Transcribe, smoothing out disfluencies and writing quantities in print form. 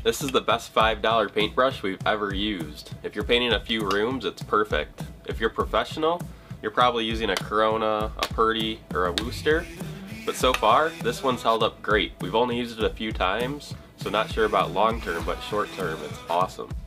This is the best $5 paintbrush we've ever used. If you're painting a few rooms, it's perfect. If you're professional, you're probably using a Corona, a Purdy, or a Wooster. But so far, this one's held up great. We've only used it a few times, so not sure about long term, but short term, it's awesome.